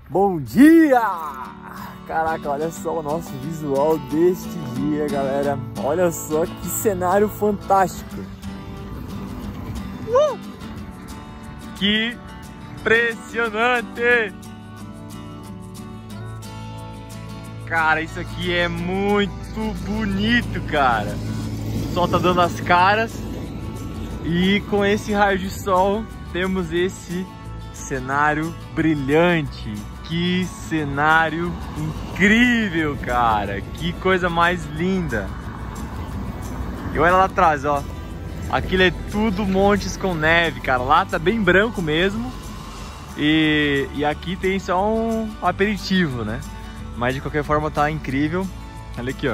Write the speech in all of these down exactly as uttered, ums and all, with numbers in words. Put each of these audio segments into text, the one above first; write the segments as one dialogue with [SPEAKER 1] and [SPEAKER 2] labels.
[SPEAKER 1] Bom dia! Caraca, olha só o nosso visual deste dia, galera. Olha só que cenário fantástico. Uh! Que impressionante! Cara, isso aqui é muito bonito, cara. O sol tá dando as caras e com esse raio de sol temos esse cenário brilhante. Que cenário incrível, cara. Que coisa mais linda. E olha lá atrás, ó. Aquilo é tudo montes com neve, cara. Lá tá bem branco mesmo. E, e aqui tem só um aperitivo, né? Mas de qualquer forma tá incrível. Olha aqui, ó.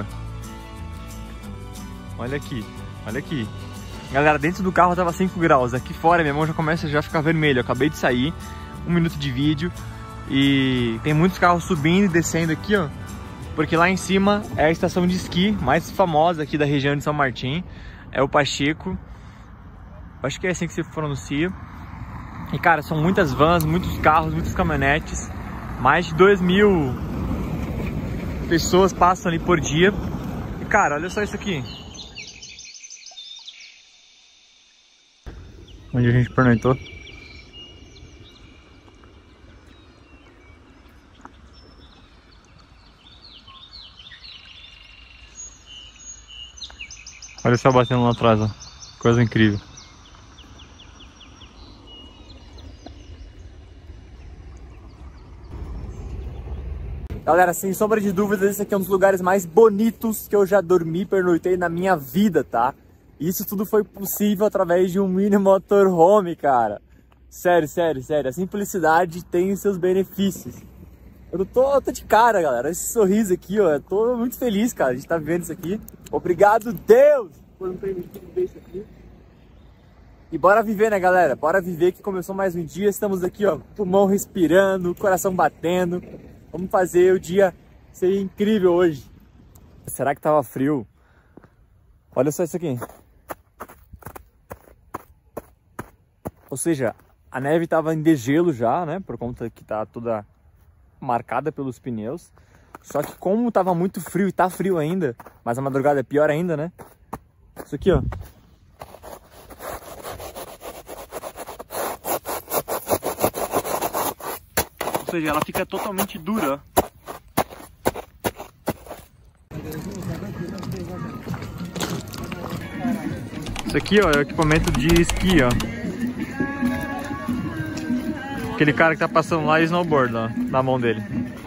[SPEAKER 1] Olha aqui, olha aqui. Galera, dentro do carro tava cinco graus. Aqui fora minha mão já começa a já ficar vermelha. Eu acabei de sair, um minuto de vídeo. E tem muitos carros subindo e descendo aqui, ó. Porque lá em cima é a estação de esqui mais famosa aqui da região de São Martim. É o Pacheco. Acho que é assim que se pronuncia. E cara, são muitas vans, muitos carros, muitas caminhonetes. Mais de dois mil pessoas passam ali por dia. E cara, olha só isso aqui. Onde a gente pernoitou. Olha o céu batendo lá atrás, ó. Coisa incrível. Galera, sem sombra de dúvidas, esse aqui é um dos lugares mais bonitos que eu já dormi e pernoitei na minha vida, tá? Isso tudo foi possível através de um mini motorhome, cara. Sério, sério, sério. A simplicidade tem os seus benefícios. Eu tô, eu tô de cara, galera. Esse sorriso aqui, ó. Eu tô muito feliz, cara, de estar vivendo isso aqui. Obrigado, Deus, por me permitir viver isso aqui. E bora viver, né, galera? Bora viver que começou mais um dia. Estamos aqui, ó, pulmão respirando, coração batendo. Vamos fazer o dia ser incrível hoje. Será que tava frio? Olha só isso aqui. Ou seja, a neve tava em degelo já, né? Por conta que tá toda marcada pelos pneus. Só que como tava muito frio e tá frio ainda, mas a madrugada é pior ainda, né? Isso aqui, ó. Ou seja, ela fica totalmente dura. Isso aqui, ó, é o equipamento de esqui, ó. Aquele cara que tá passando lá e snowboard, ó, na mão dele.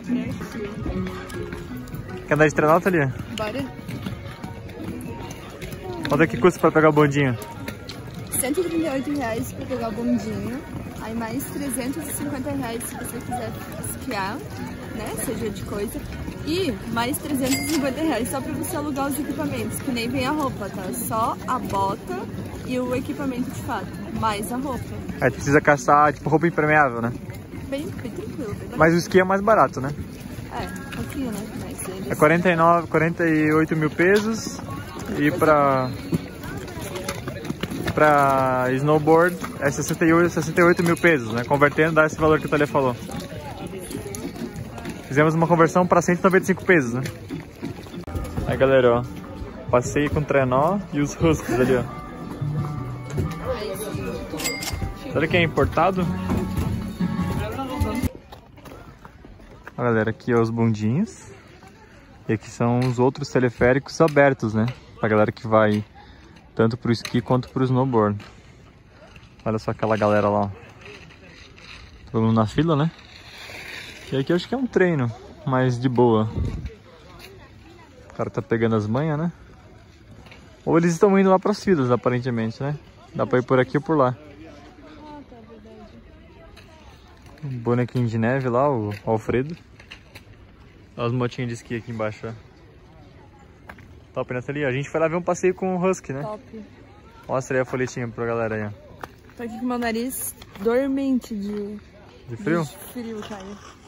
[SPEAKER 1] Quer andar de trenota ali?
[SPEAKER 2] Bora.
[SPEAKER 1] Quanto é que custa pra pegar o bondinho?
[SPEAKER 2] cento e trinta e oito reais pra pegar o bondinho. Aí mais trezentos e cinquenta reais se você quiser esquiar, né? Seja de coisa. E mais trezentos e cinquenta reais só pra você alugar os equipamentos. Que nem vem a roupa, tá? Só a bota e o equipamento de fato. Mais a roupa.
[SPEAKER 1] É, precisa caçar, tipo, roupa impermeável, né?
[SPEAKER 2] Bem, bem tranquilo, bem
[SPEAKER 1] Mas o esqui é mais barato, né?
[SPEAKER 2] É, um pouquinho, né? Mas eles...
[SPEAKER 1] É quarenta e nove, quarenta e oito mil pesos. E pra... Pra snowboard é sessenta e oito, sessenta e oito mil pesos, né? Convertendo dá esse valor que o Thalia falou. Fizemos uma conversão para cento e noventa e cinco pesos, né? Aí, galera, ó. Passei com o trenó e os huskies ali, ó. Será que é importado? Ó, galera, aqui ó, os bondinhos. E aqui são os outros teleféricos abertos, né? Pra galera que vai tanto pro esqui quanto pro snowboard. Olha só aquela galera lá, ó. Todo mundo na fila, né? E aqui eu acho que é um treino, mas de boa. O cara tá pegando as manhas, né? Ou eles estão indo lá pras filas, aparentemente, né? Dá pra ir por aqui ou por lá. Um bonequinho de neve lá, o Alfredo. Olha as motinhas de esqui aqui embaixo, ó. Top nessa ali, ó. A gente foi lá ver um passeio com o Husky, né?
[SPEAKER 2] Top.
[SPEAKER 1] Mostra aí a folhetinha pra galera aí, ó.
[SPEAKER 2] Tô aqui com meu nariz dormente de...
[SPEAKER 1] De frio?
[SPEAKER 2] De frio, cara.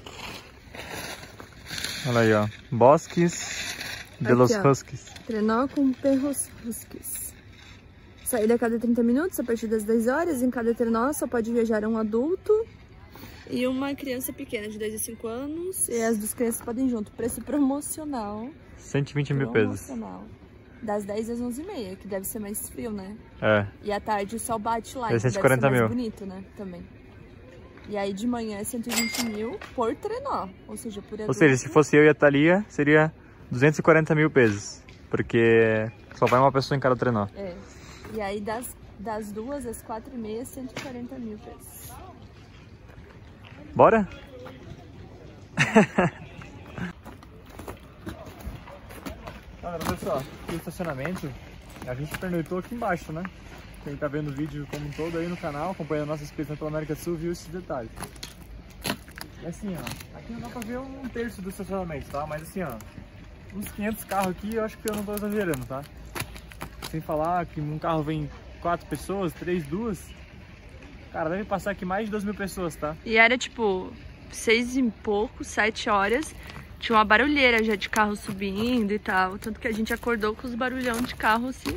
[SPEAKER 1] Olha aí, ó. Bosques de los Huskies.
[SPEAKER 2] Trenó com perros Huskies. Saída a cada trinta minutos, a partir das dez horas. Em cada trenó só pode viajar um adulto. E uma criança pequena de dois a cinco anos. E as duas crianças podem ir junto. Preço promocional.
[SPEAKER 1] cento e vinte mil pesos.
[SPEAKER 2] Das dez às onze e meia, que deve ser mais frio, né?
[SPEAKER 1] É.
[SPEAKER 2] E à tarde o sol bate lá,
[SPEAKER 1] é
[SPEAKER 2] que
[SPEAKER 1] cento e quarenta
[SPEAKER 2] deve ser mais
[SPEAKER 1] mil.
[SPEAKER 2] bonito, né? Também. E aí de manhã é cento e vinte mil por trenó, ou seja, por adulto.
[SPEAKER 1] Ou seja, se fosse eu e a Thalia, seria duzentos e quarenta mil pesos. Porque só vai uma pessoa em cada trenó.
[SPEAKER 2] É. E aí das, das duas às quatro e meia, cento e quarenta mil pesos.
[SPEAKER 1] Bora? Galera, olha só, aqui o estacionamento, a gente pernoitou aqui embaixo, né? Quem tá vendo o vídeo como um todo aí no canal, acompanhando a nossa expedição pela América do Sul, viu esses detalhes. E assim, ó, aqui não dá pra ver um terço do estacionamento, tá? Mas assim, ó, uns quinhentos carros aqui, eu acho que eu não tô exagerando, tá? Sem falar que um carro vem quatro pessoas, três, duas, cara, deve passar aqui mais de duas mil pessoas, tá?
[SPEAKER 2] E era tipo seis e pouco, sete horas, tinha uma barulheira já de carro subindo e tal, tanto que a gente acordou com os barulhão de carro assim.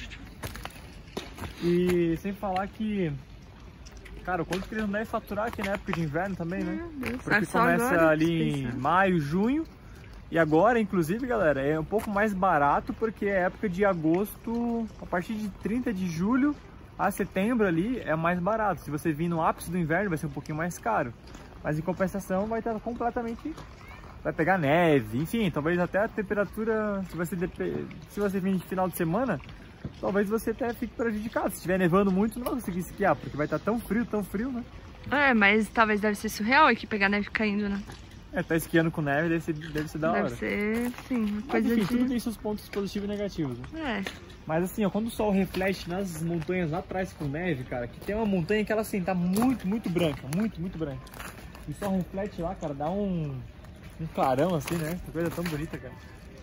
[SPEAKER 1] E sem falar que, cara, o quanto que eles não devem faturar aqui na época de inverno também, né?
[SPEAKER 2] Deus,
[SPEAKER 1] porque começa agora, ali em maio, junho. E agora, inclusive, galera, é um pouco mais barato porque é época de agosto, a partir de trinta de julho a setembro ali é mais barato. Se você vir no ápice do inverno vai ser um pouquinho mais caro. Mas em compensação vai estar completamente... vai pegar neve, enfim, talvez até a temperatura, se você, se você vir de final de semana, talvez você até fique prejudicado. Se estiver nevando muito, não vai conseguir esquiar, porque vai estar tão frio, tão frio, né?
[SPEAKER 2] É, mas talvez deve ser surreal aqui pegar neve caindo, né?
[SPEAKER 1] É, tá esquiando com neve deve ser, deve ser da hora.
[SPEAKER 2] Deve ser, sim, uma
[SPEAKER 1] mas,
[SPEAKER 2] coisa
[SPEAKER 1] enfim,
[SPEAKER 2] de...
[SPEAKER 1] tudo tem seus pontos positivos e negativos, né?
[SPEAKER 2] É.
[SPEAKER 1] Mas assim, ó, quando o sol reflete nas montanhas lá atrás com neve, cara, que tem uma montanha que ela assim, tá muito, muito branca, muito, muito branca. E o sol reflete lá, cara, dá um... um clarão assim, né? Que coisa tão bonita, cara.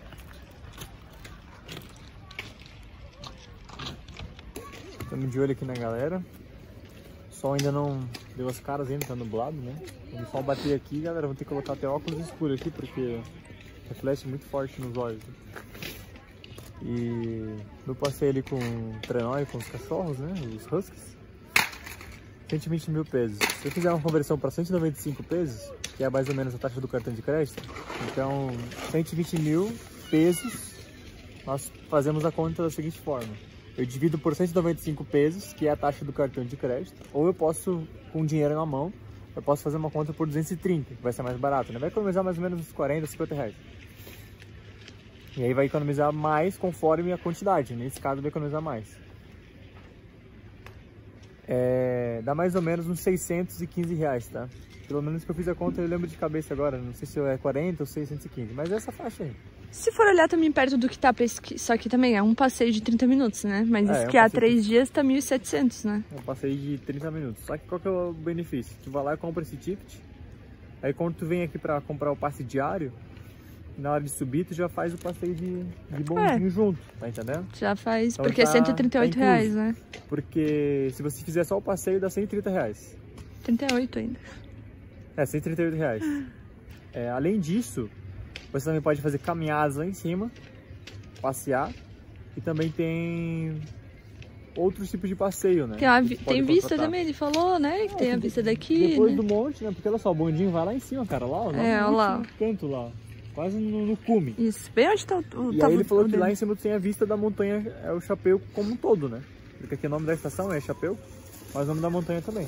[SPEAKER 1] Estamos de olho aqui na galera. O sol ainda não deu as caras ainda, tá nublado, né? Quando o sol bater aqui, galera, vou ter que colocar até óculos escuros aqui, porque reflete muito forte nos olhos. E no passeio ali com o trenó e com os cachorros, né? Os huskies. cento e vinte mil pesos. Se eu fizer uma conversão para cento e noventa e cinco pesos, que é mais ou menos a taxa do cartão de crédito, então cento e vinte mil pesos, nós fazemos a conta da seguinte forma: eu divido por cento e noventa e cinco pesos, que é a taxa do cartão de crédito, ou eu posso, com dinheiro na mão, eu posso fazer uma conta por duzentos e trinta, que vai ser mais barato, né? Vai economizar mais ou menos uns quarenta, cinquenta reais. E aí vai economizar mais conforme a quantidade, nesse caso vai economizar mais. É, dá mais ou menos uns seiscentos e quinze reais, tá? Pelo menos que eu fiz a conta, eu lembro de cabeça agora. Não sei se é quarenta ou seiscentos e quinze, mas é essa faixa aí. Se
[SPEAKER 2] for olhar também perto do que tá pra esquiar, só que também é um passeio de trinta minutos, né? Mas
[SPEAKER 1] é,
[SPEAKER 2] esquiar
[SPEAKER 1] é um
[SPEAKER 2] três dias tá mil e setecentos, né?
[SPEAKER 1] É um passeio de trinta minutos. Só que qual que é o benefício? Tu vai lá e compra esse ticket. Aí quando tu vem aqui pra comprar o passe diário, na hora de subir, tu já faz o passeio de, de bondinho é. junto, tá entendendo?
[SPEAKER 2] Já faz, então, porque tá, é cento e trinta e oito tá reais, né?
[SPEAKER 1] Porque se você fizer só o passeio, dá cento e trinta reais.
[SPEAKER 2] trinta e oito ainda.
[SPEAKER 1] É, cento e trinta e oito reais. É, além disso, você também pode fazer caminhadas lá em cima, passear, e também tem outros tipos de passeio, né?
[SPEAKER 2] Tem, uma, tem vista também, ele falou, né? Que é, tem a vista daqui,
[SPEAKER 1] depois
[SPEAKER 2] né?
[SPEAKER 1] do monte, né? Porque olha só, o bondinho vai lá em cima, cara, lá, ó, lá
[SPEAKER 2] é,
[SPEAKER 1] no
[SPEAKER 2] lá.
[SPEAKER 1] canto lá. Quase no, no cume.
[SPEAKER 2] Isso, bem onde tá o...
[SPEAKER 1] E
[SPEAKER 2] tá
[SPEAKER 1] aí ele falou que
[SPEAKER 2] dele.
[SPEAKER 1] lá em cima tem a vista da montanha, é o Chapéu como um todo, né? Porque aqui o nome da estação é Chapéu, mas o nome da montanha também.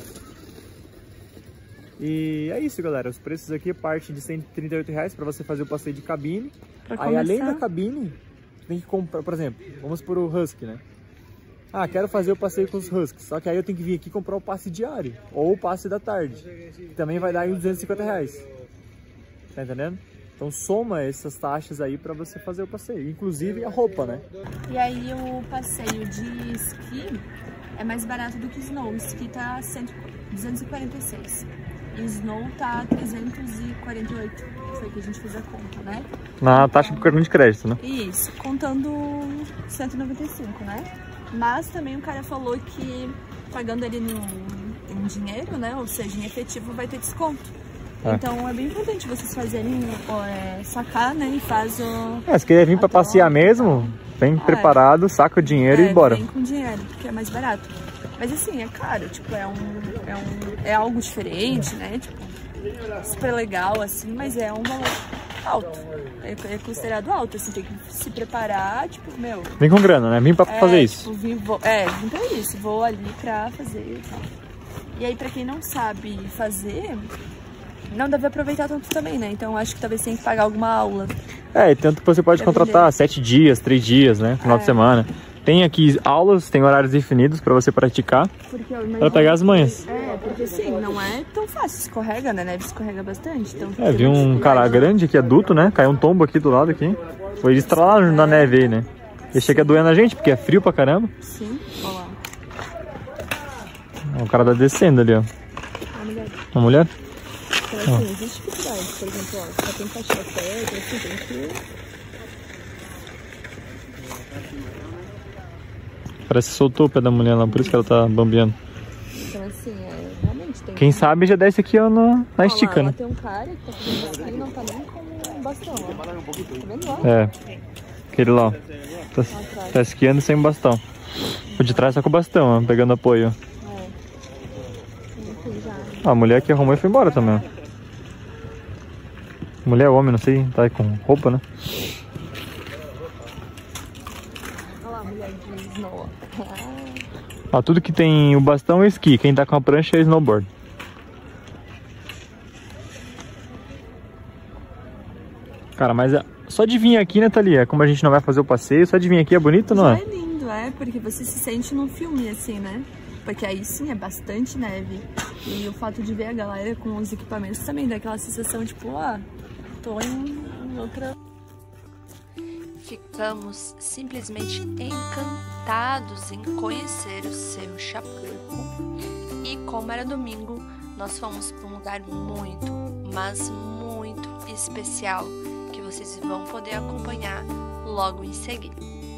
[SPEAKER 1] E é isso, galera. Os preços aqui partem de cento e trinta e oito reais para você fazer o passeio de cabine. Pra aí começar... além da cabine, tem que comprar, por exemplo, vamos por o Husky, né? Ah, quero fazer o passeio com os Huskies, só que aí eu tenho que vir aqui comprar o passe diário, ou o passe da tarde, que também vai dar aí uns duzentos e cinquenta reais. Tá entendendo? Então soma essas taxas aí pra você fazer o passeio, inclusive a roupa, né?
[SPEAKER 2] E aí o passeio de esqui é mais barato do que snow. O esqui tá duzentos e quarenta e seis e snow tá trezentos e quarenta e oito. Foi que a gente fez a conta, né?
[SPEAKER 1] Na taxa do cartão de crédito, né?
[SPEAKER 2] Isso, contando cento e noventa e cinco, né? Mas também o cara falou que pagando ali no, em dinheiro, né? Ou seja, em efetivo, vai ter desconto. É. Então é bem importante vocês fazerem, é, sacar, né, e faz o...
[SPEAKER 1] É, se querer vir pra passear mesmo, vem é. preparado, saca o dinheiro
[SPEAKER 2] é,
[SPEAKER 1] e bora.
[SPEAKER 2] Vem com dinheiro, porque é mais barato. Mas assim, é caro, tipo, é um, é um, é algo diferente, né, tipo, super legal, assim, mas é um valor alto. É, é considerado alto, assim, tem que se preparar, tipo, meu...
[SPEAKER 1] Vem com grana, né? Vim pra
[SPEAKER 2] é,
[SPEAKER 1] fazer
[SPEAKER 2] tipo,
[SPEAKER 1] isso.
[SPEAKER 2] Vim, vou, é, vim pra isso, vou ali pra fazer e tal. E aí, pra quem não sabe fazer, não deve aproveitar tanto também, né? Então, acho que talvez tenha que pagar alguma aula.
[SPEAKER 1] É, e tanto que você pode
[SPEAKER 2] Deve
[SPEAKER 1] contratar
[SPEAKER 2] ler.
[SPEAKER 1] sete dias, três dias, né? Final
[SPEAKER 2] É.
[SPEAKER 1] de semana. Tem aqui aulas, tem horários definidos pra você praticar,
[SPEAKER 2] Porque eu imagino
[SPEAKER 1] pra pegar as manhas.
[SPEAKER 2] que- É, porque assim, não é tão fácil, escorrega, né? Neve escorrega bastante. Então,
[SPEAKER 1] É, vi um cara grande aqui, adulto, né? Caiu um tombo aqui do lado aqui. Foi estralar na neve aí, né? E chega doendo a gente, porque é frio pra caramba.
[SPEAKER 2] Sim, olha lá.
[SPEAKER 1] O cara tá descendo ali, ó.
[SPEAKER 2] A mulher.
[SPEAKER 1] Uma mulher?
[SPEAKER 2] Então, assim, existe dificuldade, por exemplo, ó, só tem que achar pedra, assim, tem que...
[SPEAKER 1] Parece que soltou o pé da mulher lá, por isso que ela tá bambeando.
[SPEAKER 2] Então, assim, é, realmente tem
[SPEAKER 1] Quem
[SPEAKER 2] que...
[SPEAKER 1] sabe já desce aqui ó, na, na estica,
[SPEAKER 2] Ó lá,
[SPEAKER 1] né?
[SPEAKER 2] lá tem um cara que tá fazendo bastão e não tá nem com um bastão, ó. Tá vendo lá?
[SPEAKER 1] É. Aquele lá, ó. Tá, tá esquiando sem bastão. O de trás tá com o bastão, ó, pegando apoio.
[SPEAKER 2] É. Enfim, já.
[SPEAKER 1] Ah, a mulher que arrumou e foi embora também, ó. Mulher ou homem, não sei, tá aí com roupa, né?
[SPEAKER 2] Olha lá, a mulher de snow, ó.
[SPEAKER 1] Ó, tudo que tem o bastão é esqui, quem tá com a prancha é snowboard. Cara, mas é, só de vir aqui, né, Thalia? Como a gente não vai fazer o passeio, só de vir aqui é bonito, não
[SPEAKER 2] Já
[SPEAKER 1] é?
[SPEAKER 2] é lindo, é, porque você se sente num filme, assim, né? Porque aí sim é bastante neve. E o fato de ver a galera com os equipamentos também dá aquela sensação, tipo, ah, tô em, em outra...
[SPEAKER 3] Ficamos simplesmente encantados em conhecer o Cerro Chapulco e, como era domingo, nós fomos para um lugar muito, mas muito especial que vocês vão poder acompanhar logo em seguida.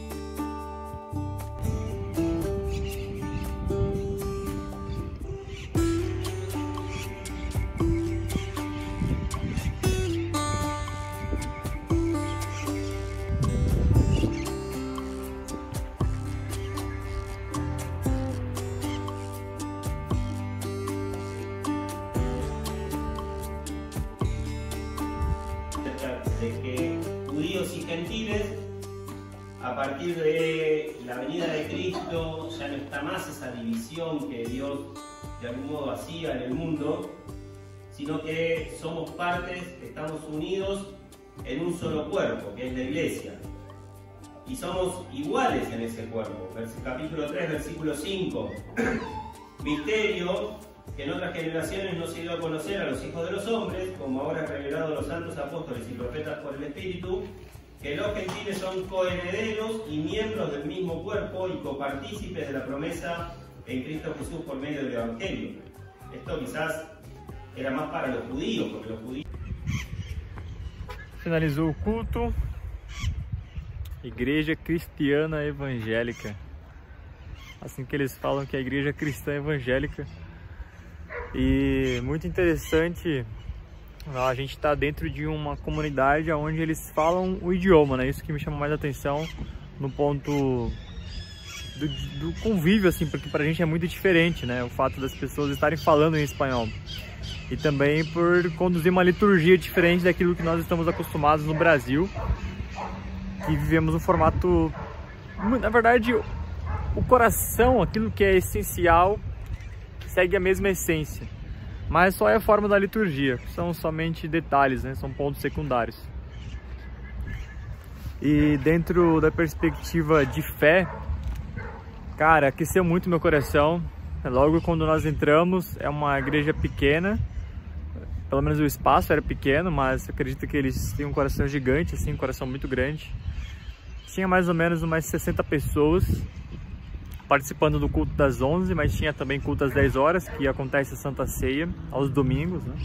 [SPEAKER 4] De que judíos y gentiles, a partir de la venida de Cristo, ya no está más esa división que Dios de algún modo hacía en el mundo, sino que somos partes, estamos unidos en un solo cuerpo, que es la iglesia. Y somos iguales en ese cuerpo. Capítulo tres, versículo cinco. Misterio que en otras generaciones no se dio a conocer a los hijos de los hombres, como ahora revelado a los santos apóstoles y profetas por el Espíritu, que los gentiles son coherederos y miembros del mismo cuerpo y copartícipes de la promesa en Cristo Jesús por medio del Evangelio. Esto quizás era más para los judíos, porque los judíos...
[SPEAKER 1] Finalizou o culto. Igreja Cristiana Evangélica. Assim que eles falam que é a igreja cristã evangélica. E muito interessante, a gente está dentro de uma comunidade onde eles falam o idioma, né? Isso que me chama mais atenção no ponto do, do convívio, assim, porque pra gente é muito diferente, né? O fato das pessoas estarem falando em espanhol. E também por conduzir uma liturgia diferente daquilo que nós estamos acostumados no Brasil, que vivemos um formato, na verdade, o coração, aquilo que é essencial, segue a mesma essência, mas só é a forma da liturgia, são somente detalhes, né? São pontos secundários. E dentro da perspectiva de fé, cara, aqueceu muito meu coração. Logo quando nós entramos, é uma igreja pequena, pelo menos o espaço era pequeno, mas acredito que eles têm um coração gigante, assim, um coração muito grande. Tinha mais ou menos umas sessenta pessoas participando do culto das onze, mas tinha também culto às dez horas, que acontece a Santa Ceia, aos domingos, né?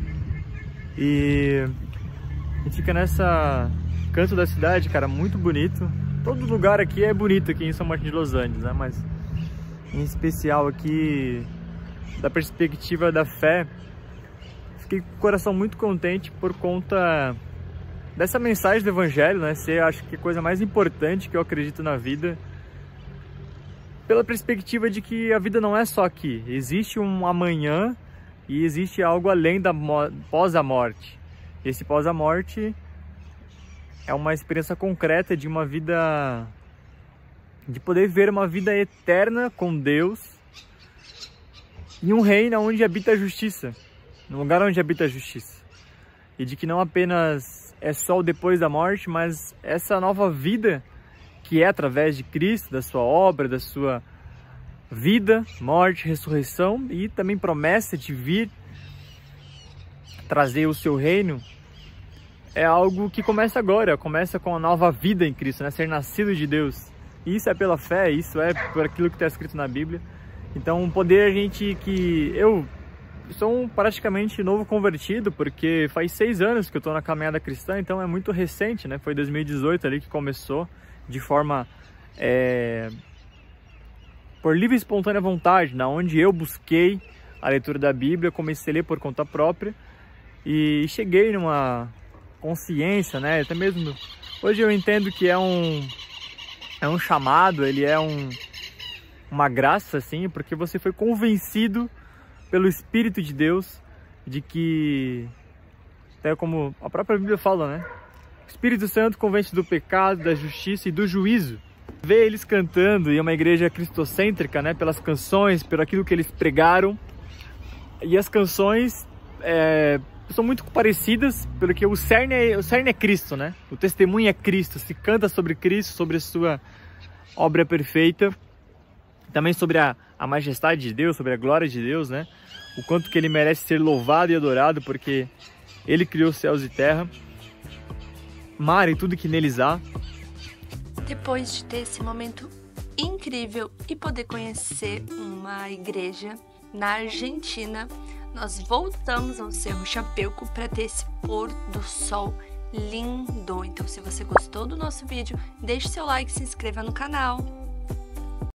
[SPEAKER 1] E a gente fica nessa canto da cidade, cara, muito bonito. Todo lugar aqui é bonito aqui em São Martin de Los Andes, né? Mas em especial aqui, da perspectiva da fé, fiquei com o coração muito contente por conta dessa mensagem do Evangelho, né? Ser, acho que a coisa mais importante que eu acredito na vida, pela perspectiva de que a vida não é só aqui, existe um amanhã e existe algo além da pós a morte. Esse pós a morte é uma experiência concreta de uma vida, de poder ver uma vida eterna com Deus em um reino onde habita a justiça, num lugar onde habita a justiça. E de que não apenas é só o depois da morte, mas essa nova vida que é através de Cristo, da sua obra, da sua vida, morte, ressurreição e também promessa de vir trazer o seu reino, é algo que começa agora, começa com a nova vida em Cristo, né? Ser nascido de Deus. E isso é pela fé, isso é por aquilo que está escrito na Bíblia. Então, poder a gente que... Eu sou um praticamente novo convertido, porque faz seis anos que eu estou na caminhada cristã, então é muito recente, né? Foi dois mil e dezoito ali que começou de forma... É... por livre e espontânea vontade, na onde eu busquei a leitura da Bíblia, comecei a ler por conta própria e cheguei numa consciência, né? Até mesmo hoje eu entendo que é um é um chamado, ele é um uma graça, assim, porque você foi convencido pelo Espírito de Deus de que, até como a própria Bíblia fala, né? O Espírito Santo convence do pecado, da justiça e do juízo. Ver eles cantando, e é uma igreja cristocêntrica, né? Pelas canções, pelo aquilo que eles pregaram. E as canções é, são muito parecidas, pelo que o cerne, é, o cerne é Cristo, né? O testemunho é Cristo, se canta sobre Cristo, sobre a sua obra perfeita. Também sobre a, a majestade de Deus, sobre a glória de Deus, né? O quanto que Ele merece ser louvado e adorado, porque Ele criou céus e terra, mar e tudo que neles há.
[SPEAKER 3] Depois de ter esse momento incrível e poder conhecer uma igreja na Argentina, nós voltamos ao Cerro Chapeuco para ter esse pôr do sol lindo. Então, se você gostou do nosso vídeo, deixe seu like e se inscreva no canal.